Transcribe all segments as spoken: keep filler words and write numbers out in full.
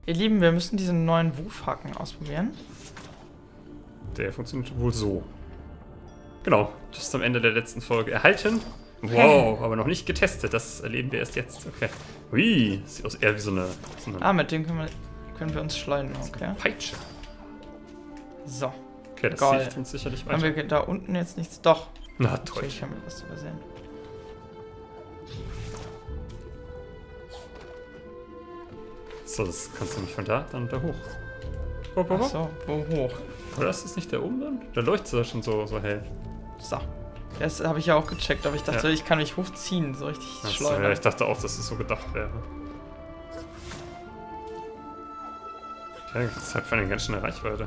Ihr Lieben, wir müssen diesen neuen Wurfhaken ausprobieren. Der funktioniert wohl so. Genau, das ist am Ende der letzten Folge erhalten. Wow, aber noch nicht getestet. Das erleben wir erst jetzt. Okay. Ui, sieht aus eher wie so eine... So eine ah, mit dem können wir, können wir uns schleudern. Okay. Peitsche. So. Okay, das Geil. hilft uns sicherlich weiter. Haben wir da unten jetzt nichts? Doch. Na toll. Natürlich haben wir was übersehen. So, das kannst du nicht von da, dann da hoch. Hopp, hopp, hopp. Ach so, wo hoch? Oder ist das nicht der oben dann? Da leuchtet er schon so, so hell. So. Das habe ich ja auch gecheckt, aber ich dachte, Ja. ich kann mich hochziehen, so richtig Ach so, schleudern. ja, ich dachte auch, dass es so gedacht wäre. Okay, das hat für eine ganz schöne Reichweite.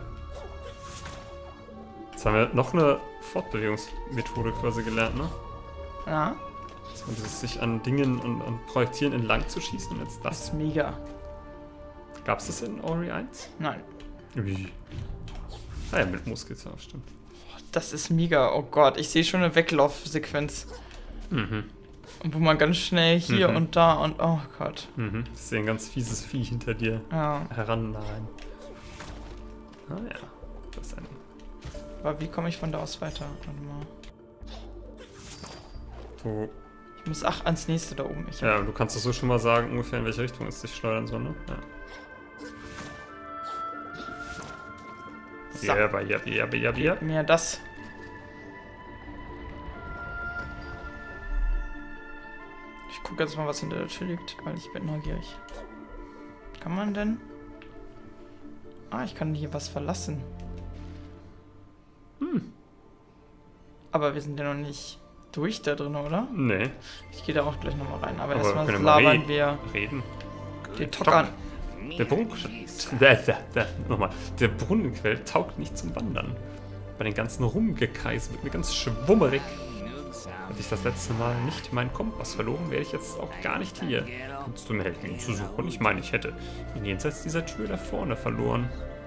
Jetzt haben wir noch eine Fortbewegungsmethode quasi gelernt, ne? Ja, Dass man dieses sich an Dingen und an Projektilen entlang zu schießen und jetzt das das. ist mega. Gab es das in Ori eins? Nein. Wie? Ah ja, mit Muskels, ja, stimmt. Das ist mega. Oh Gott, ich sehe schon eine Weglaufsequenz. Mhm. Wo man ganz schnell hier Mhm. und da und oh Gott. Mhm. Ich sehe ein ganz fieses Vieh hinter dir Ja. herannahen. Ah ja, das ist ein... Aber wie komme ich von da aus weiter? Warte mal. Du, Ich muss ach ans nächste da oben. Ich ja, du kannst das so schon mal sagen, ungefähr in welche Richtung es sich schleudern soll, ne? Ja. So. Ja, aber ja, ja, ja, ja. Mir das. Ich gucke jetzt mal, was hinter der Tür liegt, weil ich bin neugierig. Kann man denn? Ah, ich kann hier was verlassen. Hm. Aber wir sind ja noch nicht durch da drin, oder? Nee. Ich gehe da auch gleich nochmal rein. Aber, Aber erstmal können wir mal labern re- wir Reden. den Tockern. Der Brunnen... Da, da, da, nochmal. Der Brunnenquell taugt nicht zum Wandern. Bei den ganzen Rumgekreis wird mir ganz schwummerig. Hätte ich das letzte Mal nicht meinen Kompass verloren, wäre ich jetzt auch gar nicht hier. Kannst du mir helfen, ihn zu suchen? Ich meine, ich hätte ihn jenseits dieser Tür da vorne verloren.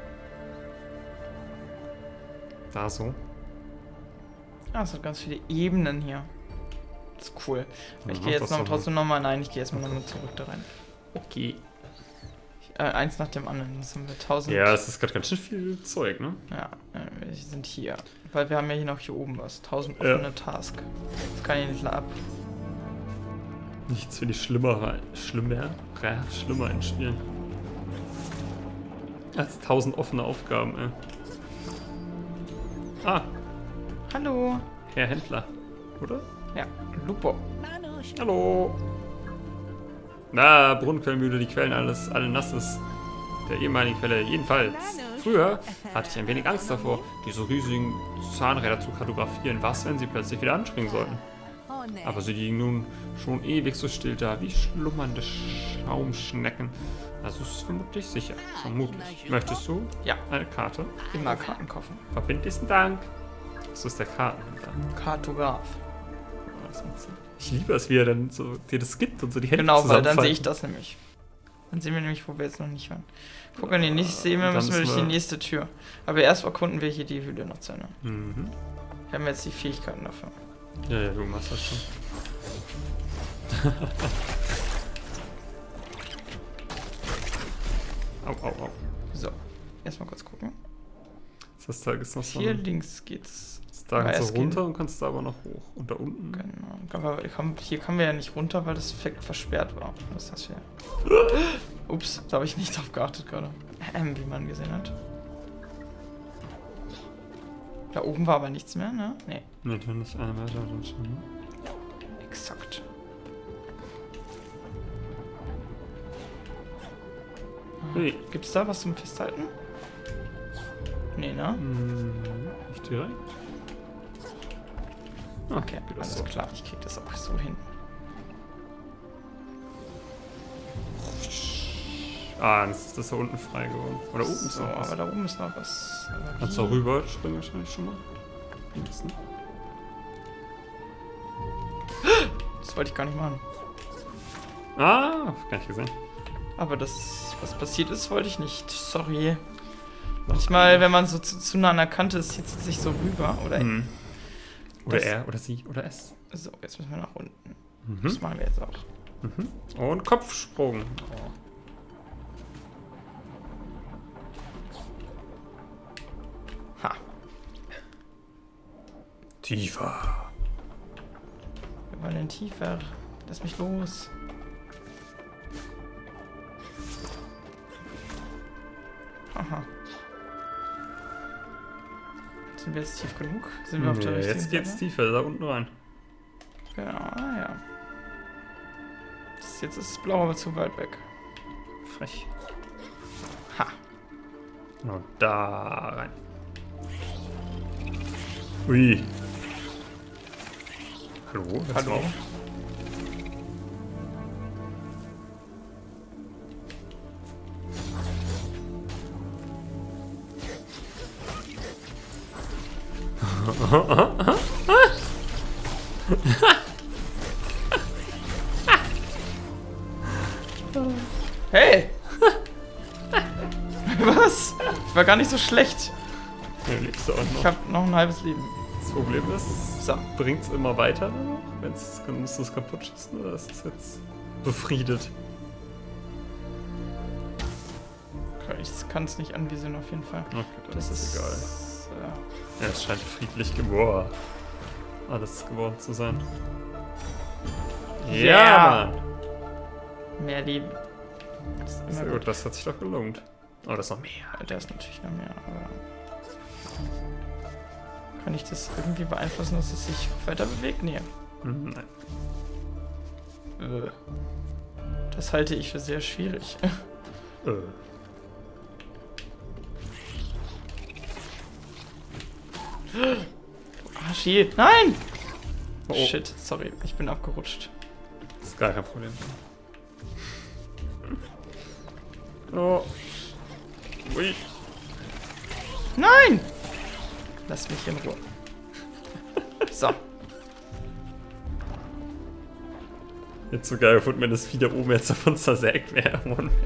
Da so. Ah, es hat ganz viele Ebenen hier. Das ist cool. Aber ich Ja, gehe jetzt das noch, so. trotzdem nochmal... Nein, ich gehe erstmal nochmal zurück da rein. Okay. Äh, eins nach dem anderen. Das haben wir tausend... Ja, es ist gerade ganz schön viel Zeug, ne? Ja, äh, wir sind hier. Weil wir haben ja hier noch hier oben was. tausend Ja. offene Task. Das kann ich nicht ab. Nichts für die Schlimmere, schlimmer, äh, schlimmer in Spielen. Als tausend offene Aufgaben, ey. Ah, Hallo. Herr Händler, oder? Ja, Lupo. Hallo. Na, Brunnenquellmühle, die Quellen alles, alle nasses. Der ehemaligen Quelle jedenfalls. Früher hatte ich ein wenig Angst davor, diese riesigen Zahnräder zu kartografieren, was, wenn sie plötzlich wieder anspringen sollten. Aber sie liegen nun schon ewig so still da, wie schlummernde Schaumschnecken. Also ist es vermutlich sicher. Vermutlich. Möchtest du? Ja. Eine Karte? Immer Karten kaufen. Verbindlichsten Dank. So ist der Kartenhändler. Kartograf. Oh, das macht Sinn. Ich liebe es, wie er dann so dir das gibt und so die Hände Genau, weil dann zusammenfalten. sehe ich das nämlich. Dann sehen wir nämlich, wo wir jetzt noch nicht waren. Guck, wenn die nicht sehen wir, Dann müssen wir durch müssen die wir- nächste Tür. Aber erst erkunden wir hier die Höhle noch zu Ende. Mhm. Wir haben jetzt die Fähigkeiten dafür. Ja, ja, du machst das schon. Au, au, au. So, erstmal kurz gucken. Das heißt, da ist noch so Hier ein... links geht's. Da Aber kannst es du geht- runter und kannst da aber noch hoch. Und da unten... Genau. Aber wir kommen- hier kommen wir ja nicht runter, weil das Fleck versperrt war. Das heißt wir. Ups, da habe ich nicht drauf geachtet gerade. Ähm, wie man gesehen hat. Da oben war aber nichts mehr, ne? Nee, Ne, dann ist einer weiter dann schon. Ne? exakt. Hey. Gibt's da was zum Festhalten? Nee, ne? Hm, nicht direkt. Ah, Okay, geht das alles so. klar. Ich krieg das auch so hin. Ah, das ist das da unten frei geworden. Oder oben ist So, noch was. aber da oben ist noch was. Aber Kannst wie? du auch rüber springen wahrscheinlich schon mal. Mindestens. Das wollte ich gar nicht machen. Ah, gar nicht gesehen. Aber das, was passiert ist, wollte ich nicht. Sorry. Manchmal, wenn man so zu, zu nah an der Kante ist, zieht es sich so rüber. Oder Hm. Oder Das- er, oder sie, oder es. so, jetzt müssen wir nach unten. Mhm. Das machen wir jetzt auch. Mhm. Und Kopfsprung. Oh. Tiefer. Wir wollen tiefer. Lass mich los. Aha. Sind wir jetzt tief genug? Sind wir auf der Nee, richtigen jetzt geht's Seite? tiefer, da unten rein. Genau, ah, ja. Das, jetzt ist das Blau aber zu weit weg. Frech. Ha. Genau da rein. Ui. Hallo? Hörst du Hallo? auf? Hey! Was? Ich war gar nicht so schlecht. Ja, lebst du auch noch. Ich habe noch ein halbes Leben. Das Problem ist, So. bringt es immer weiter? Wenn's, musst du es kaputt schießen oder ist es jetzt befriedet? Okay, ich kann es nicht anvisieren auf jeden Fall. Okay, dann Das ist ist egal. Äh, Ja, es scheint friedlich geworden. Alles geworden zu sein. Ja. Ja, Mann. mehr Leben. Das ist Sehr immer gut, das hat sich doch gelohnt. Oh, das ist noch mehr. gut. Der ist natürlich noch mehr, aber. Kann ich das irgendwie beeinflussen, dass es sich weiter bewegt? Nee. Hm, nein. Äh. Das halte ich für sehr schwierig. Äh. Ah, shit. Nein! Oh. Shit, sorry, ich bin abgerutscht. Das ist gar kein Problem. Oh. Ui. Nein! Lass mich in Ruhe. So. Jetzt so geil gefunden, wenn das Vieh da oben jetzt davon zersägt wäre.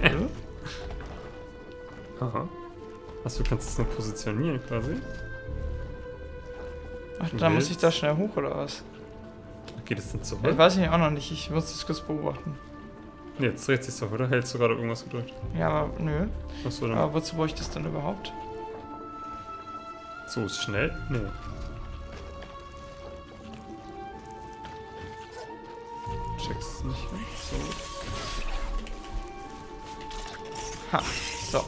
Aha. Achso, du kannst es nur positionieren quasi. Ach, da muss ich da schnell hoch oder was? Geht es denn zurück? Ich weiß ich auch noch nicht, ich muss das kurz beobachten. Ne, jetzt dreht sich doch, oder? Hältst du gerade irgendwas gedrückt? Ja, aber nö. Achso, dann. Aber wozu brauche ich das dann überhaupt? So ist schnell? Nee. Check's es nicht. So. Ha, so.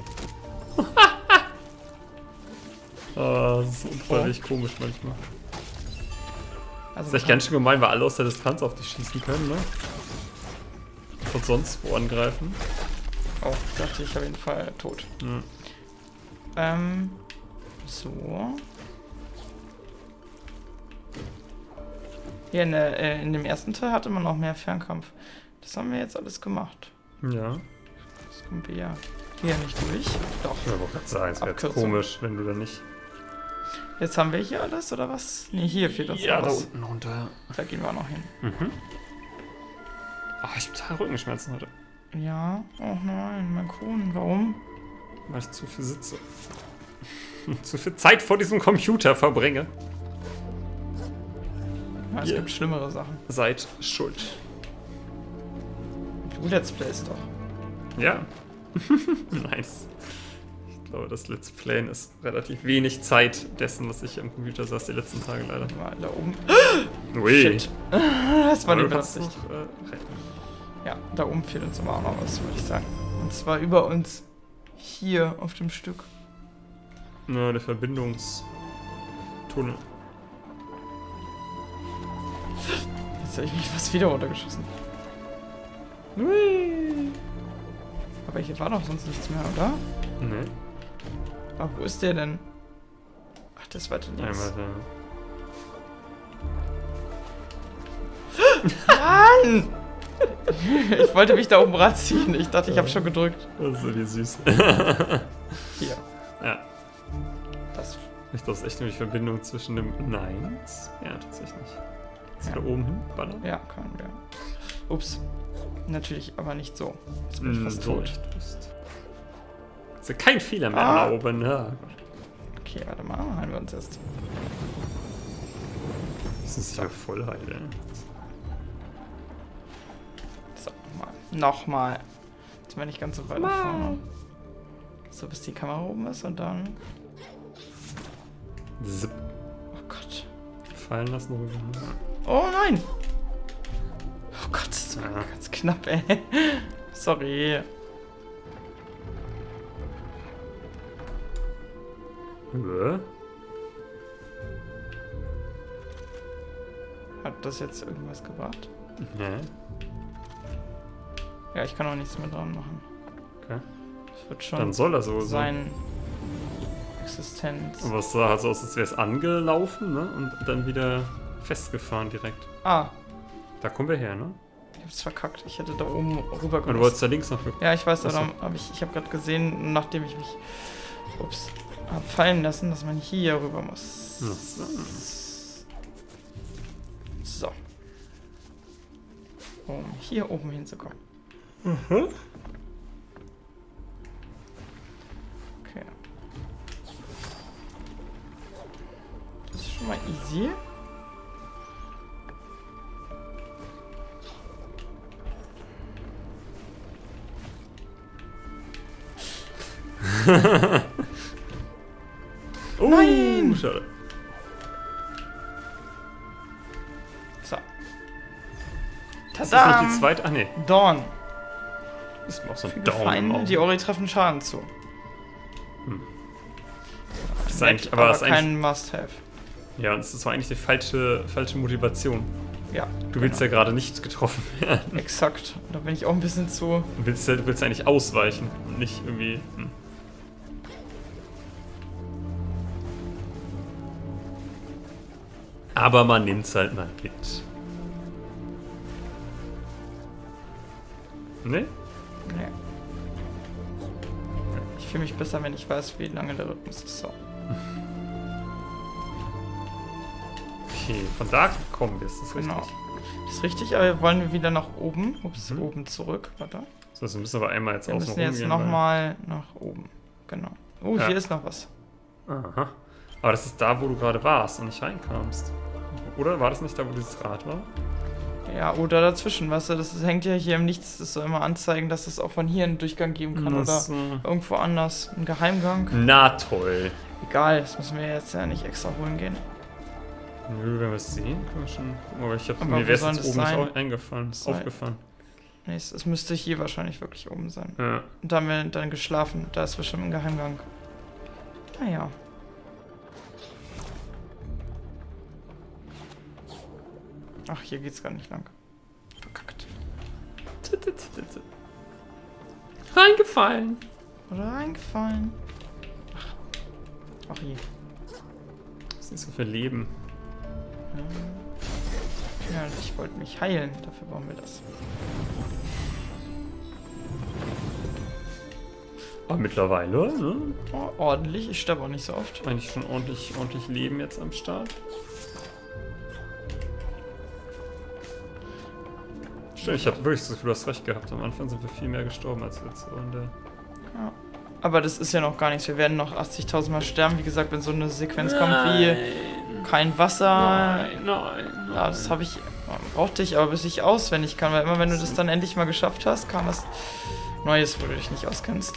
Ah, das ist unfreiwillig komisch manchmal. Also Das ist echt ganz schön gemein, weil alle aus der Distanz auf dich schießen können, ne? Von sonst wo angreifen. Oh, ich dachte, ich habe jeden Fall tot. Ja. Ähm, so. Hier in, der, äh, in dem ersten Teil hatte man noch mehr Fernkampf. Das haben wir jetzt alles gemacht. Ja. Das kommen wir ja hier nicht durch. Doch. Ich wollte gerade sagen, es wäre jetzt Abkürzung. komisch, wenn du da nicht. Jetzt haben wir hier alles, oder was? Ne, hier fehlt uns Ja, noch da was. unten runter. Da gehen wir noch hin. Mhm. Ach, ich habe total Rückenschmerzen heute. Ja. Oh nein, mein Kronen. Warum? Weil ich zu viel sitze. zu viel Zeit vor diesem Computer verbringe. Ja, es Hier. gibt schlimmere Sachen. Seid schuld. Du Let's Plays doch. Ja. Nice. Ich glaube, das Let's Playen ist relativ wenig Zeit dessen, was ich am Computer saß die letzten Tage leider. Mal da oben. Ui. Shit. Das war Aber die du kannst Absicht. noch, äh, retten. Ja, da oben fehlt uns aber auch noch was, würde ich sagen. Und zwar über uns hier auf dem Stück. Na, der Verbindungstunnel. Jetzt habe ich mich fast wieder runtergeschossen. Ui. Aber hier war doch sonst nichts mehr, oder? Nee. Aber wo ist der denn? Ach, das war der links. Einmal da. Mann! Ich wollte mich da oben ranziehen. Ich dachte, ich habe schon gedrückt. Das ist irgendwie süß. Hier. Ja. Das. Ich glaube, es ist echt nur die Verbindung zwischen dem. Nein. Ja, tatsächlich. Jetzt Ja. da oben hin ballern. Ja, können wir. Ups. Natürlich, aber nicht so. Jetzt bin ich Mm, fast so tot. nicht. Du bist. Ist ja kein Fehler mehr Ah. erlauben. Ja. Okay, warte mal. Heilen wir uns erst. Das ist ja voll heil, ey. So, nochmal. Nochmal. Jetzt bin ich ganz so weit nach vorne. So, bis die Kamera oben ist und dann. Zip. Oh Gott. fallen lassen. Rüber. Oh nein! Oh Gott, das war Ja. ganz knapp, ey. Sorry. Äh? Hat das jetzt irgendwas gebracht? Nee. Ja, ich kann auch nichts mehr dran machen. Okay. Das wird schon Dann soll er so sein. sein Existenz. Aber es sah halt so aus, als wäre es angelaufen, ne? Und dann wieder festgefahren direkt. Ah, Da kommen wir her, ne? ich hab's verkackt. Ich hätte da oben rüber Und du gemusst. wolltest da links noch gucken. Ja, ich weiß, Achso. aber hab ich, ich habe gerade gesehen, nachdem ich mich ups, hab fallen lassen, dass man hier rüber muss. Ja, so. So. Um hier oben hinzukommen. Mhm. Okay. Das ist schon mal easy. Oh, Nein! schade. So. Das ist nicht Tada! die zweite. Ach nee. Dawn. Das ist auch so ein Viele Daumen. Feinde, im die Auge. Ori treffen Schaden zu. Das ist Nett, eigentlich, aber aber das ist eigentlich, kein Must-Have. ja, und das war eigentlich die falsche, falsche Motivation. Ja. Du willst ja gerade nicht getroffen werden. Exakt. Da bin ich auch ein bisschen zu. Du willst ja, du willst ja eigentlich ausweichen und nicht irgendwie. Hm. Aber man nimmt's halt mal mit. Ne? Nee. Ich fühle mich besser, wenn ich weiß, wie lange der Rhythmus ist. So. Okay, von da kommen wir, ist das Genau. richtig? Das ist richtig, aber wollen wir wieder nach oben. Ups, Mhm. oben zurück. Warte. So, wir müssen aber einmal jetzt Wir außen müssen rum jetzt gehen, nochmal nach oben. Genau. Oh, Ja. hier ist noch was. weil- Aha. Aber das ist da, wo du gerade warst und nicht reinkamst. Oder war das nicht da, wo dieses Rad war? Ja, oder dazwischen, weißt du, das hängt ja hier im Nichts. Das soll immer anzeigen, dass es auch von hier einen Durchgang geben kann oder Das, äh, irgendwo anders. Ein Geheimgang. Na toll. Egal, das müssen wir jetzt ja nicht extra holen gehen. Nö, wenn wir es sehen, können wir schon gucken. Aber ich hab, Aber mir wo wäre es soll jetzt das oben nicht sein? au- eingefallen, Soll- aufgefallen. Nee, es, es müsste hier wahrscheinlich wirklich oben sein. Ja. Und da haben wir dann geschlafen. Da ist bestimmt ein Geheimgang. Naja. Ach, hier geht's gar nicht lang. Verkackt. Reingefallen. Oder eingefallen. Ach. Ach je. Das ist nicht so viel Leben. Ja. Ja, ich wollte mich heilen. Dafür brauchen wir das. Aber mittlerweile, ne? Oh, ordentlich. Ich sterbe auch nicht so oft. Eigentlich schon ordentlich, ordentlich Leben jetzt am Start. Stimmt, ich habe wirklich das Gefühl, du hast recht gehabt. Am Anfang sind wir viel mehr gestorben als jetzt so in der. Ja. Aber das ist ja noch gar nichts. Wir werden noch achtzigtausend Mal sterben. Wie gesagt, wenn so eine Sequenz kommt wie kein Wasser. Nein, nein, nein. Ja, das habe ich. Brauchte ich aber, bis ich auswendig kann. Weil immer, wenn du das dann endlich mal geschafft hast, kam was Neues, wo du dich nicht auskennst.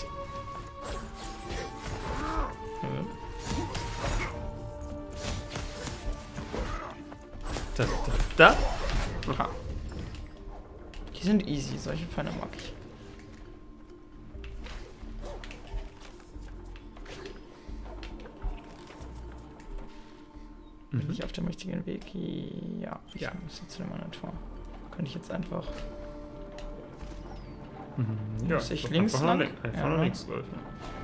Da, da, da. Aha. Die sind easy. Solche Feinde mag ich. Bin ich auf dem richtigen Weg? Ja, ich Ja. muss jetzt zu dem anderen Tor. Könnte ich jetzt einfach. Mhm. Muss ich doch links einfach lang? Nach links, einfach Ja, nach ne? links läuft.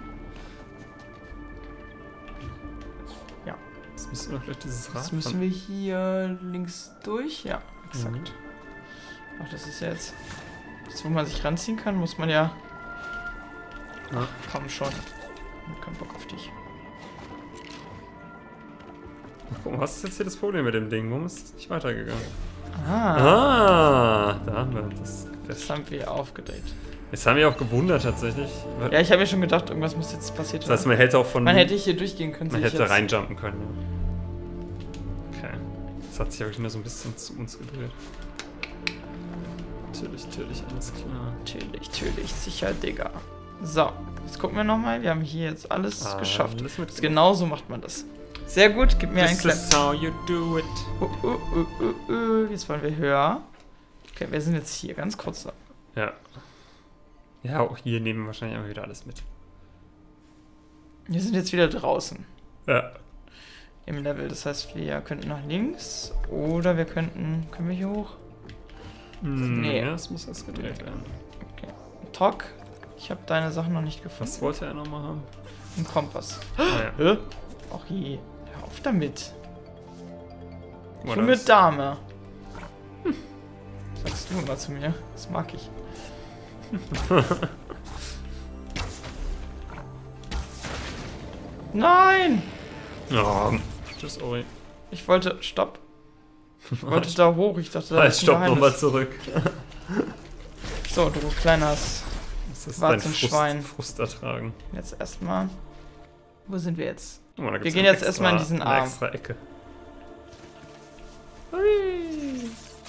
Ja. Jetzt müssen wir vielleicht dieses Rad. Jetzt müssen wir hier links durch. Ja, exakt. Ach, das ist ja jetzt. Jetzt, wo man sich ranziehen kann, muss man ja. Ja. Komm schon. Ich hab keinen Bock auf dich. Guck mal, was ist jetzt hier das Problem mit dem Ding? Warum ist es nicht weitergegangen? Ah, Ah, da haben wir das das fest. haben wir aufgedreht. Jetzt haben wir auch gewundert tatsächlich. Ja, ich habe mir schon gedacht, irgendwas muss jetzt passiert Das heißt, man hätte auch von. Man hätte hier durchgehen können. man sehe ich hätte jetzt. reinjumpen können. Ja. Okay. Das hat sich ja wirklich nur so ein bisschen zu uns gedreht. Natürlich, natürlich, alles klar. Natürlich, natürlich, sicher, Digga. So, jetzt gucken wir nochmal. Wir haben hier jetzt alles Ah, geschafft. alles mit Jetzt genauso macht man das. Sehr gut, gib mir einen This Klapp. is how you do it. Uh, uh, uh, uh, uh. Jetzt wollen wir höher. Okay, wir sind jetzt hier, ganz kurz. Ja. Ja, auch hier nehmen wir wahrscheinlich immer wieder alles mit. Wir sind jetzt wieder draußen. Ja. Im Level. Das heißt, wir könnten nach links oder wir könnten... Können wir hier hoch? Hm, Nee. Ja, das muss erst gedreht werden. Okay. Tok, ich habe deine Sachen noch nicht gefunden. Was wollte er nochmal haben? Ein Kompass. Ah, ja. Hä? Ach je. Hör auf damit. Oder Junge was? Dame. Hm. Sagst du immer zu mir. Das mag ich. Nein! Oh, tschüss, Ori. Ich wollte... Stopp. Ich wollte da hoch. Ich dachte, da Halt, ist ein stopp Geheimnis. nochmal zurück. So, du kleines Das ist dein Warzenschwein. Frust, Frust ertragen. Jetzt erstmal. Wo sind wir jetzt? Oh, da gibt's Wir gehen ein jetzt erstmal in extra- diesen eine Arm. extra Ecke. Hui.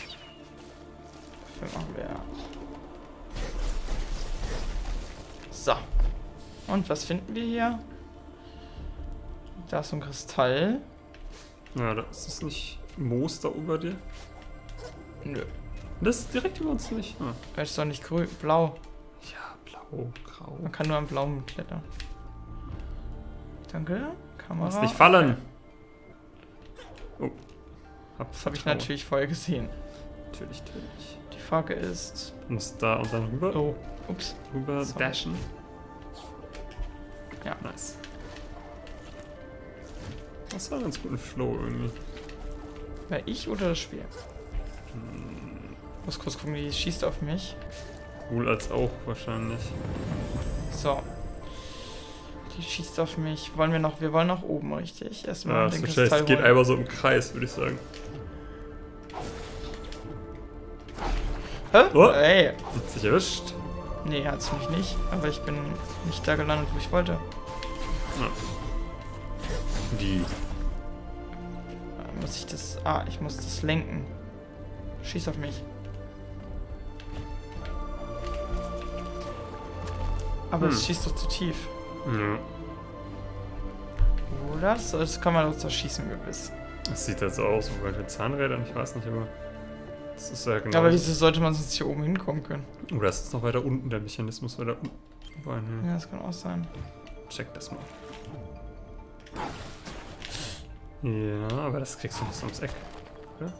Dafür machen wir. So. Und was finden wir hier? Da ist so ein Kristall. Ja, da ist es nicht Moos da über dir? Nö. Das ist direkt über uns nicht. Ah. Das ist doch nicht grün, blau. Ja, blau, grau. Man kann nur am Blauen klettern. Danke. Kamera. Lass nicht fallen! Oh. Hab Das habe ich Vertrauen. natürlich vorher gesehen. Natürlich, natürlich. Die Frage ist... Du musst da und dann rüber, Oh, ups. rüber Sorry. dashen. Ja. Nice. Das war ein ganz guten Flow irgendwie. War ich oder das Spiel? Ich muss kurz gucken, die schießt auf mich. Cool als auch wahrscheinlich. So. Die schießt auf mich. Wollen wir noch... Wir wollen nach oben, richtig? Erstmal Ja, den so Kristall scheiße. Es geht holen. einfach so im Kreis, würde ich sagen. Hä? Oh. Ey. Hat sich erwischt. Nee, hat's mich nicht. Aber ich bin nicht da gelandet, wo ich wollte. Ja. Wie? Äh, Muss ich das... Ah, ich muss das lenken. Schieß auf mich. Aber Hm. es schießt doch zu tief. Ja. Oder? So, das kann man doch zerschießen, gewiss. Das sieht jetzt so aus, wo bei den Zahnrädern, ich weiß nicht, aber das ist ja genau. Aber wieso sollte man sonst hier oben hinkommen können? Oder ist es noch weiter unten, der Mechanismus weiter unten? Wobei, ne, Ja, das kann auch sein. check das mal. Ja, aber das kriegst du bis ums Eck, oder?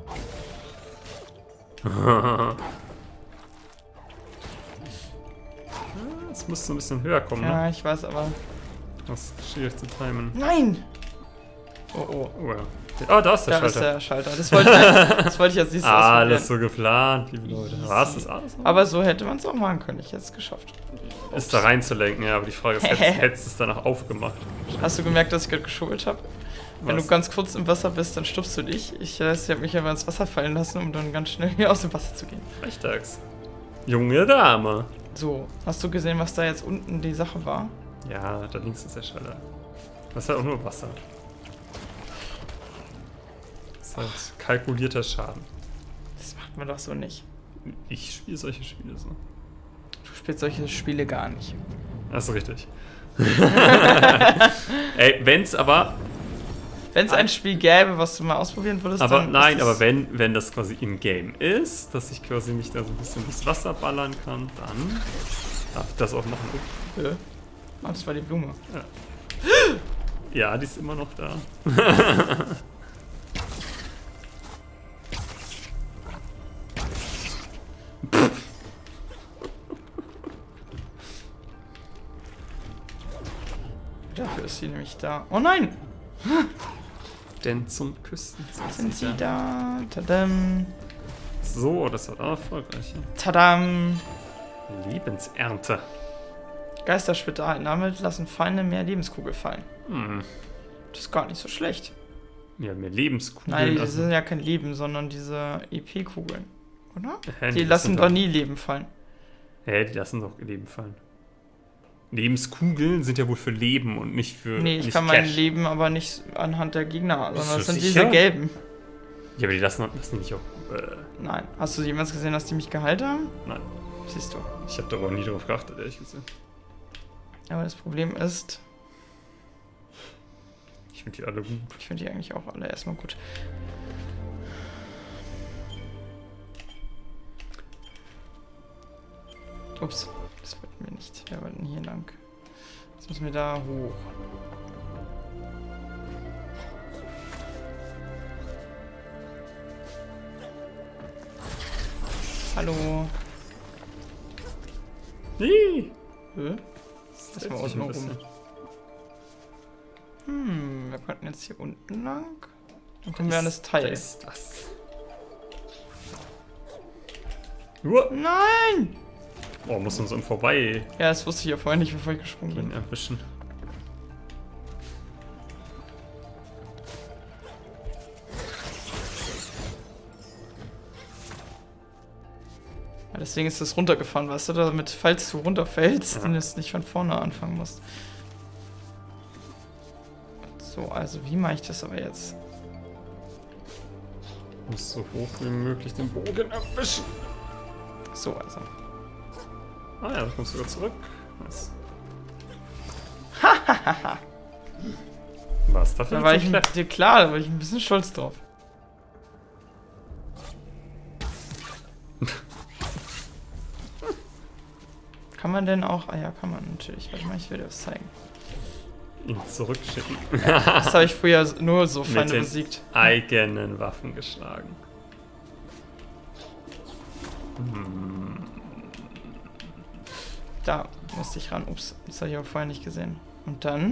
Es muss so ein bisschen höher kommen, ne? Ja, ich weiß, aber... Das ist schwierig zu timen. Nein! Oh, oh. Oh ja. Oh, da ist der Da ist Schalter. der Schalter. Das wollte ich, das wollte ich als nächstes Alles ausprobieren. so geplant, liebe Leute. Easy. Was ist alles? so? Aber so hätte man es auch machen können. Ich hätte es geschafft. Ist da reinzulenken, ja, aber die Frage ist, hättest hättest du es danach aufgemacht? Hast du gemerkt, dass ich gerade geschummelt habe? Wenn Was? du ganz kurz im Wasser bist, dann stupst du dich. Ich, äh, ich habe mich aber ins Wasser fallen lassen, um dann ganz schnell wieder aus dem Wasser zu gehen. Frechdachs. Junge Dame. So, hast du gesehen, was da jetzt unten die Sache war? Ja, da links ist der Schalter. Das ist halt auch nur Wasser. Das ist halt kalkulierter Schaden. Das macht man doch so nicht. Ich spiele solche Spiele so. Du spielst solche Spiele gar nicht. Das ist richtig. Ey, wenn's aber... Wenn es ein Spiel gäbe, was du mal ausprobieren würdest, Aber dann nein, ist aber es- wenn, wenn das quasi im Game ist, dass ich quasi mich da so ein bisschen durchs Wasser ballern kann, dann darf ich das auch machen. Hä? Ah, das war die Blume. Ja, die ist immer noch da. Dafür ist sie nämlich da. Oh nein! Denn zum Küsten Sind sie da? Tadam. So, das war erfolgreich. Tadam. Lebensernte. Geisterspitalen. Damit lassen Feinde mehr Lebenskugel fallen. Hm. Das ist gar nicht so schlecht. Ja, mehr Lebenskugeln. Nein, die also- sind ja kein Leben, sondern diese E P-Kugeln. Oder? Hä, Die das lassen sind doch nie Leben fallen. Hä, die lassen doch Leben fallen. Lebenskugeln sind ja wohl für Leben und nicht für. Nee, ich nicht kann mein Cash. Leben aber nicht anhand der Gegner, Bist sondern du das sind sicher? diese gelben. Ja, aber die lassen, lassen die nicht auch. Äh, Nein. Hast du jemals gesehen, dass die mich geheilt haben? nein. Siehst du. Ich habe da aber nie drauf geachtet, ehrlich gesagt. Aber das Problem ist, Ich Ich finde die alle gut. Ich finde die eigentlich auch alle erstmal gut. Ups, das wollten wir nicht. Wir wollten hier lang. Jetzt müssen wir da hoch. Hallo. Nee. Hä? Das war unten rum. Hm, wir könnten jetzt hier unten lang. Dann kommen wir an das Teil. Das ist das. Uah. Nein! Oh, muss uns um vorbei Ja, das wusste ich ja vorher nicht, bevor ich gesprungen bin. erwischen. Ja, deswegen ist das runtergefahren, weißt du, damit, falls du runterfällst, Ja. dann es nicht von vorne anfangen musst. So, also wie mache ich das aber jetzt? Muss so hoch wie möglich den Bogen erwischen. So, also. Ah ja, da kommst du wieder zurück. Nice. Was dafür? Da war ich dir klar, da war ich ein bisschen stolz drauf. Kann man denn auch... Ah ja, kann man natürlich. Warte mal, ich will dir was zeigen. Ihn zurückschicken. Das habe ich früher nur so Mit Feinde den besiegt. eigenen Waffen geschlagen. Hm. Da musste ich ran. Ups, das habe ich aber vorher nicht gesehen. Und dann...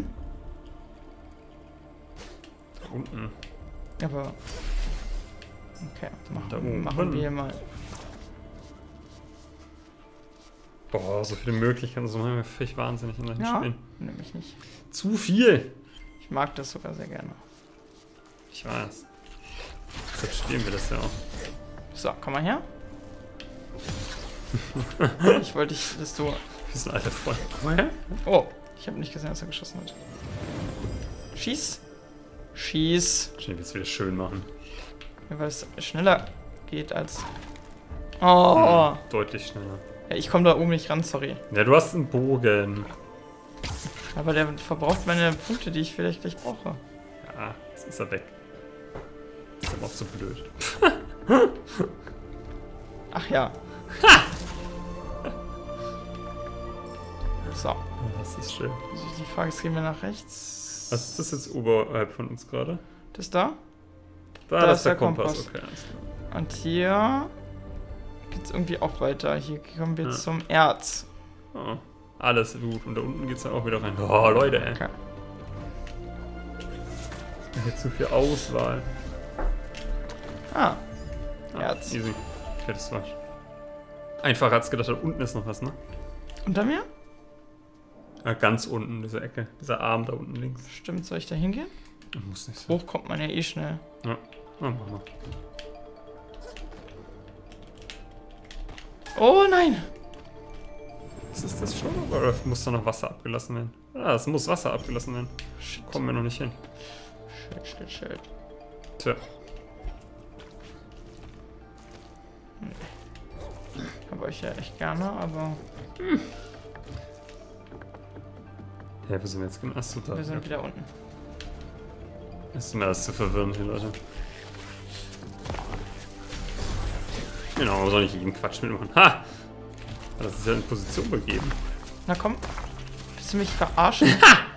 Da unten. Aber... Okay, machen, Da oben. machen wir mal. Boah, so viele Möglichkeiten, so machen wir völlig wahnsinnig in solchen Ja, Spielen. nämlich nicht. Zu viel! Ich mag das sogar sehr gerne. Ich weiß. Deshalb spielen wir das ja auch. So, komm mal her. Ich wollte dich, dass du... Wir sind alte Freunde. Komm mal her. Oh, ich habe nicht gesehen, dass er geschossen hat. Schieß. Schieß. Ich will es wieder schön machen. Ja, weil es schneller geht als... Oh. Hm, deutlich schneller. Ja, ich komme da oben nicht ran, sorry. Ja, du hast einen Bogen. Aber der verbraucht meine Punkte, die ich vielleicht gleich brauche. Ja, jetzt ist er weg. Ist aber auch so blöd. Ach ja. So. Das ist schön. Also die Frage ist, gehen wir nach rechts? Was ist das jetzt oberhalb von uns gerade? Das da? Da, Da das ist ist der der Kompass. Kompass. Okay, alles klar. Und hier geht's irgendwie auch weiter. Hier kommen wir Ja. zum Erz. Oh, alles gut. Und da unten geht's dann auch wieder rein. Oh, Leute, ey. Okay. Hier zu viel Auswahl. Ah. Ah, Erz. easy. Okay, das war. Einfach hat's gedacht, da unten ist noch was, ne? Unter mir? Ja, ganz unten, diese Ecke. Dieser Arm da unten links. Stimmt, soll ich da hingehen? Muss nicht sein. Hoch kommt man ja eh schnell. Ja, oh, mach mal. Oh nein! Was ist das schon? Oder muss da noch Wasser abgelassen werden? Ah, es muss Wasser abgelassen werden. Shit. Kommen wir noch nicht hin. Shit, shit, shit. Tja. Habe ich ja echt gerne, aber Ja, wo sind wir jetzt? Achso, da. wir sind wieder unten. Ist mir das zu verwirren hier, Leute. Genau, man soll nicht jeden Quatsch mitmachen. Ha! Das ist ja in Position begeben. Na komm. Willst du mich verarschen?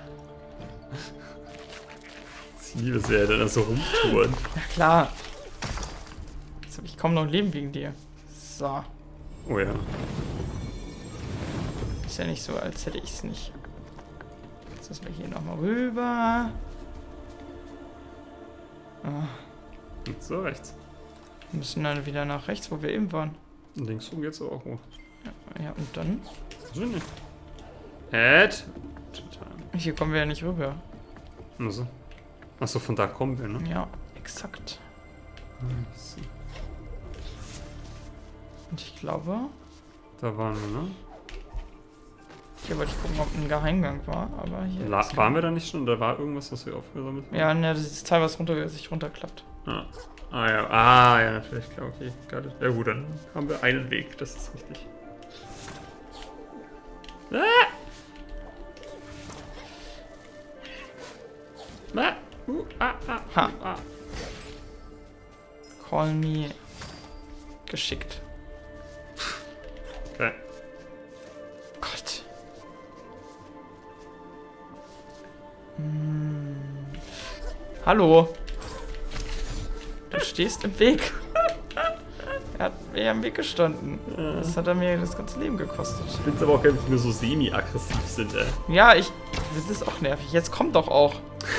Ich liebe es ja, der da so rumtouren. Na klar. Jetzt habe ich kaum noch ein Leben wegen dir. So. Oh ja. Ist ja nicht so, als hätte ich es nicht. Jetzt müssen wir hier nochmal rüber. Ah, Und so rechts. wir müssen dann wieder nach rechts, wo wir eben waren. Und links rum geht's auch hoch. Ja, und dann? So nicht. Head. Total. Hier kommen wir ja nicht rüber. Also. Achso, von da kommen wir, ne? Ja, exakt. So. Und ich glaube, Da waren wir, ne? hier wollte ich gucken, ob ein Geheimgang war, aber hier La ist waren wir da nicht schon? Da war irgendwas, was wir aufgesammelt haben? ja, ne, das ist das Teil, was runter, sich runterklappt. Ah. Ah ja, ah ja, natürlich, klar, okay. Got it. Ja gut, dann haben wir einen Weg, das ist richtig. Ah! Ah! Ha. Ah. Call me geschickt. Okay. Gott. Hm. Hallo. Du stehst im Weg. Er hat mir im Weg gestanden. Das hat er mir das ganze Leben gekostet. Ich finde es aber auch geil, wie wir so semi-aggressiv sind, ey. Ja, ich... Das ist auch nervig. Jetzt kommt doch auch.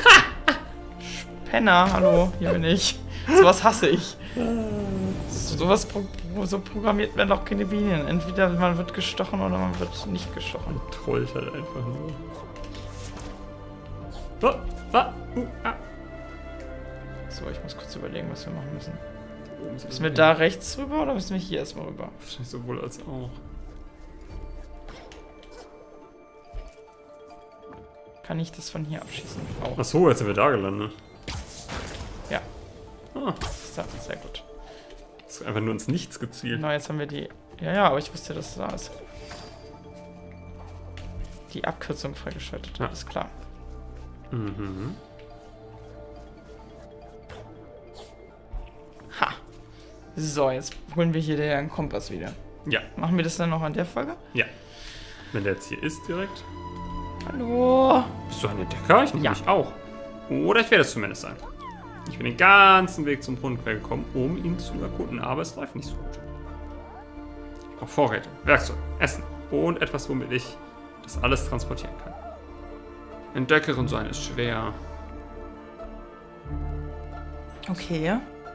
Penner, hallo, hier bin ich. Sowas hasse ich. So, sowas pro, so programmiert werden doch keine Bienen. Entweder man wird gestochen oder man wird nicht gestochen. Trollt halt einfach nur. Oh, ah, uh, ah. So, ich muss kurz überlegen, was wir machen müssen. Da Müssen wir da rechts rüber oder müssen wir hier erstmal rüber? Wahrscheinlich sowohl als auch. Kann ich das von hier abschießen? Auch. Achso, jetzt sind wir da gelandet. Ja. Ah, Das ist sehr gut. das ist einfach nur ins Nichts gezielt. Genau, jetzt haben wir die... Ja, ja, aber ich wusste, dass es da ist. Die Abkürzung freigeschaltet, Ja. alles klar. Mhm. Ha! So, jetzt holen wir hier den Kompass wieder. Ja, Machen wir das dann noch an der Folge? ja. Wenn der jetzt hier ist direkt. Hallo! Bist du ein Entdecker? Ich nehme Ja. mich auch. Oder ich werde es zumindest sein. Ich bin den ganzen Weg zum Brunnenquell gekommen, um ihn zu erkunden, aber es läuft nicht so gut. Ich brauche Vorräte, Werkzeug, Essen und etwas, womit ich das alles transportieren kann. Entdeckerin sein ist schwer. Okay.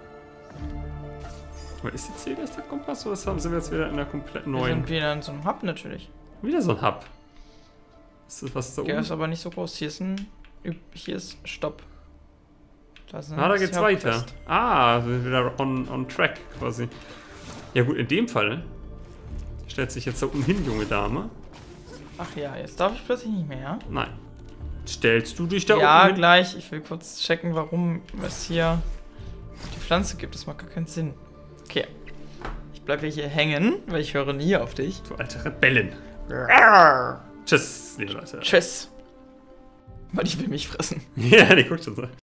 Aber ist jetzt hier erst der Kompass oder sind wir jetzt wieder in einer komplett Wir neuen... sind wieder in so einem Hub natürlich. Wieder so ein Hub. Ist das was da Der oben? ist aber nicht so groß. Hier ist ein... Hier ist Stopp. Da, ist ein Ah, da geht's weiter. Hauptquest. Ah, wir sind wieder on, on track quasi. Ja gut, in dem Fall stellt sich jetzt da oben hin, junge Dame. Ach ja, jetzt darf ich plötzlich nicht mehr, ja? Nein. Stellst du dich da Ja, oben hin? gleich. Ich will kurz checken, warum es hier die Pflanze gibt. Das macht gar keinen Sinn. Okay. Ich bleibe hier hängen, weil ich höre nie auf dich. Du alte Rebellin. Tschüss, liebe Leute. Tschüss. Weil ich will mich fressen. Ja, die guckt schon so.